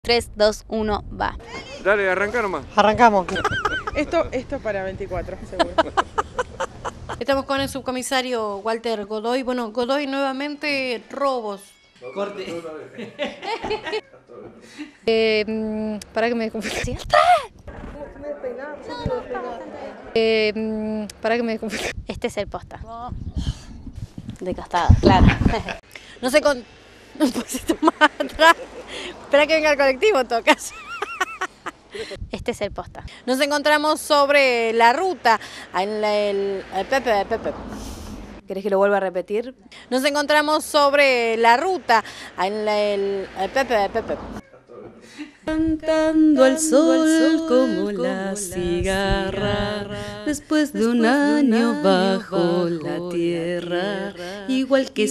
3, 2, 1, va. Dale, arranca nomás. Arrancamos. Esto para 24, seguro. Estamos con el subcomisario Walter Godoy. Bueno, Godoy, nuevamente robos. Corte. Para que me confunda. Para que me confunda. Este es el posta. De costado, claro. No sé con... Un poquito más atrás. Espera que venga el colectivo en todo caso. Este es el posta. Nos encontramos sobre la ruta. Pepe. ¿Querés que lo vuelva a repetir? Nos encontramos sobre la ruta. Pepe. Cantando al sol como la cigarra, después de un año bajo la tierra, igual que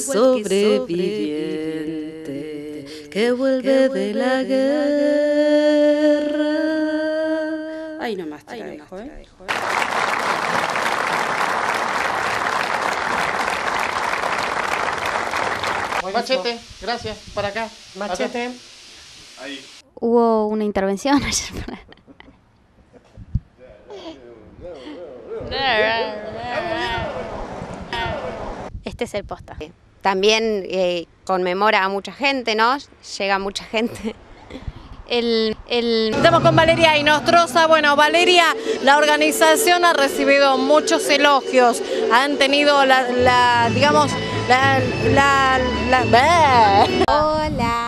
sobreviviente que vuelve de la guerra. Ahí nomás te la dejo, ¿eh? Machete, gracias, para acá. Machete. Ahí. Hubo una intervención ayer. Este es el posta. También conmemora a mucha gente, ¿no? Llega mucha gente. Estamos con Valeria Inostroza. Bueno, Valeria, la organización ha recibido muchos elogios. Han tenido digamos, Hola.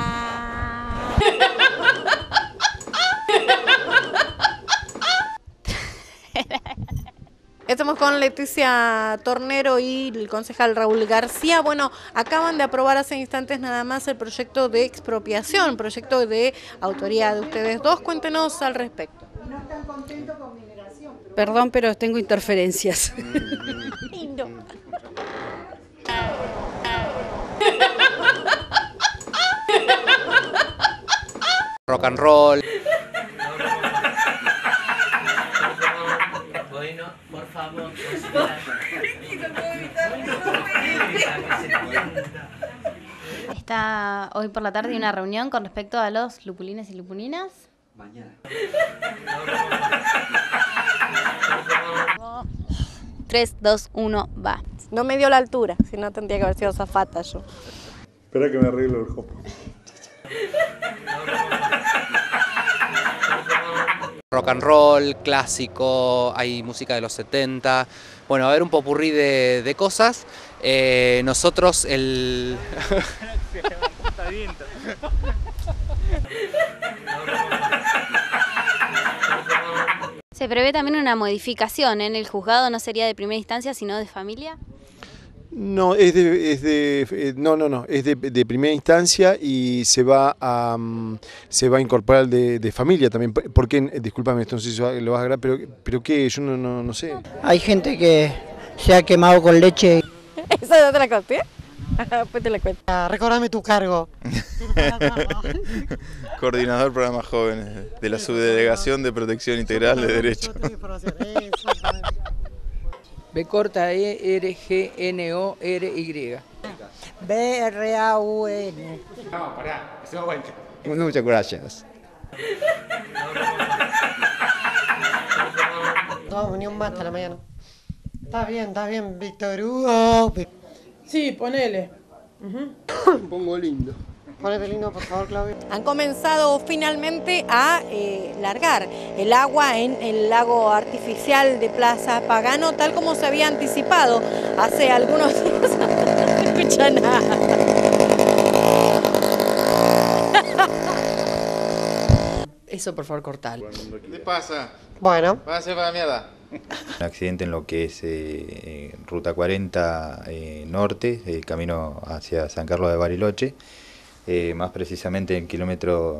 Estamos con Leticia Tornero y el concejal Raúl García. Bueno, acaban de aprobar hace instantes nada más el proyecto de expropiación, proyecto de autoría de ustedes dos. Cuéntenos al respecto. No están contentos con migración. Perdón, pero tengo interferencias. Rock and roll. Bueno, por favor, Está hoy por la tarde una reunión con respecto a los lupulines y lupulinas. Mañana. 3, 2, 1, va. No me dio la altura, si no tendría que haber sido zafata yo. Espera que me arreglo el jopo. Rock and roll, clásico, hay música de los 70. Bueno, va a haber un popurrí de cosas. Nosotros el... Se prevé también una modificación en el juzgado, no sería de primera instancia, sino de familia. No, es de primera instancia y se va a incorporar de familia también. Porque, discúlpame, esto no sé si lo vas a agarrar, pero ¿qué? Yo no sé. Hay gente que se ha quemado con leche. ¿Esa no te la conté? Después te la cuento. Recordame tu cargo. Coordinador Programas Jóvenes de la Subdelegación de Protección Integral de Derechos. B corta E R G N O R Y. B-R-A-U-N. No, pará, eso va vuelta. Muchas gracias. Vamos, ni un más hasta la mañana. Está bien, Víctor Hugo. Sí, ponele. Pongo lindo. Ponete lindo, por favor, Claudio. Han comenzado finalmente a largar el agua en el lago artificial de Plaza Pagano, tal como se había anticipado hace algunos días. No se escucha nada. Eso por favor cortalo. ¿Qué te pasa? Bueno. Váyase para la mierda. Un accidente en lo que es Ruta 40 Norte, camino hacia San Carlos de Bariloche, más precisamente en kilómetro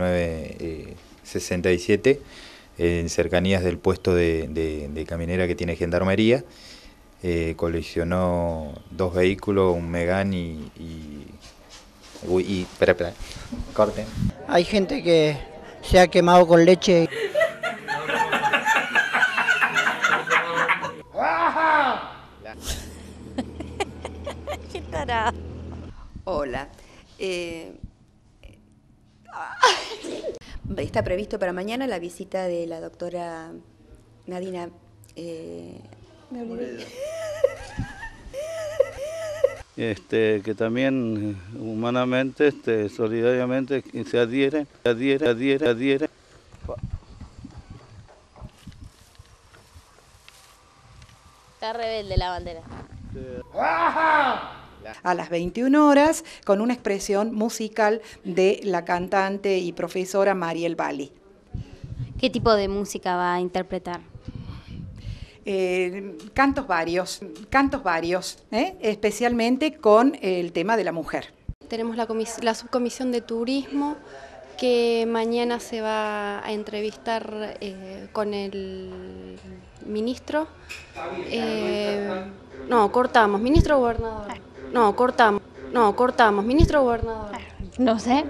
1967, en cercanías del puesto de caminera que tiene Gendarmería. Colisionó dos vehículos, un Megane y espera, corten. Hay gente que se ha quemado con leche. Qué tarado. Hola. Está previsto para mañana la visita de la doctora Nadina... me olvidé. Que también humanamente, solidariamente se adhiere. Está rebelde la bandera. A las 21 horas con una expresión musical de la cantante y profesora Mariel Bali. ¿Qué tipo de música va a interpretar? Cantos varios, especialmente con el tema de la mujer. Tenemos la subcomisión de turismo que mañana se va a entrevistar con el ministro. Ministro gobernador. Ministro gobernador. No sé.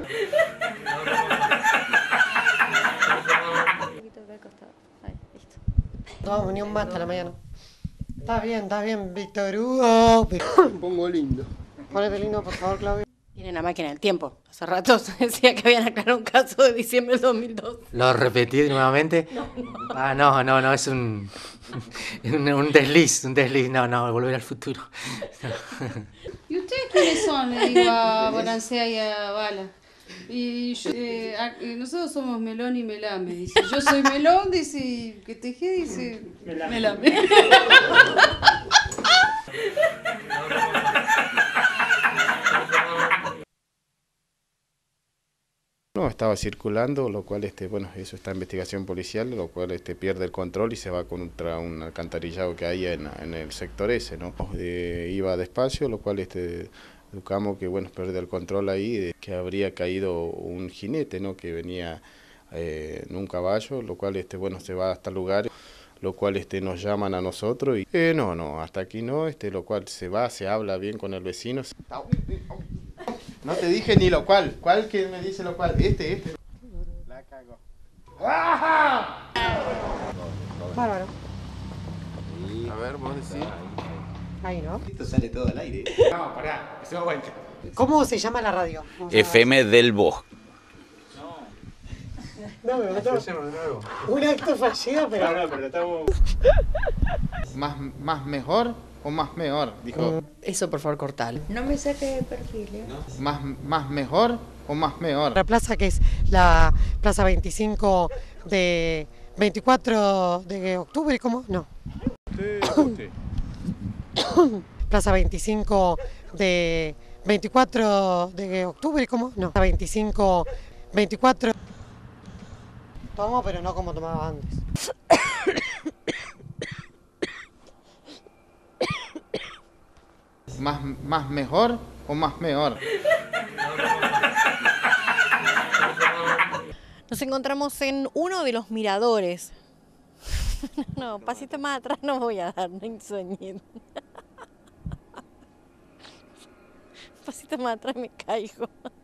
No, ni un más hasta la mañana. Está bien, Víctor Hugo. Pongo lindo. Ponete lindo, por favor, Claudio. Tienen la máquina del tiempo. Hace rato se decía que habían aclarado un caso de diciembre del 2002. ¿Lo repetí nuevamente? No, es un desliz, no, volver al futuro. ¿Y ustedes quiénes son? Le digo a Balancea y a Bala. Y nosotros somos Melón y Melame, dice. Yo soy Melón, dice, y que Tejé dice Melame. No, estaba circulando, lo cual, bueno, eso está en investigación policial, lo cual pierde el control y se va contra un alcantarillado que hay en el sector ese, ¿no? Iba despacio, lo cual educamos que, bueno, pierde el control ahí, que habría caído un jinete, ¿no? Que venía en un caballo, lo cual, bueno, se va hasta el lugar, lo cual nos llaman a nosotros y no, hasta aquí no, lo cual se va, se habla bien con el vecino. No te dije ni lo cual. ¿Cuál que me dice lo cual? La cago. ¡Ajá! Bárbaro. A ver, vos decís. Ahí, ¿no? Esto sale todo al aire. No, pará, que se va vuelta. ¿Cómo se llama la radio? FM del Bosque. No, me mató. Un acto fallido, pero... No, pero estamos... ¿Más mejor o más mejor? Dijo. Eso, por favor, cortalo. No me saque de perfil, ¿eh? ¿Más mejor o más mejor? La plaza que es la plaza 25 de 24 de octubre, ¿cómo? No. Sí. Plaza 25 de 24 de octubre, ¿cómo? No. 24. Tomo, pero no como tomaba antes. ¿Más mejor o más mejor? Nos encontramos en uno de los miradores. No, pasito más atrás no voy a dar, no sueñen. Pasito más atrás me caigo.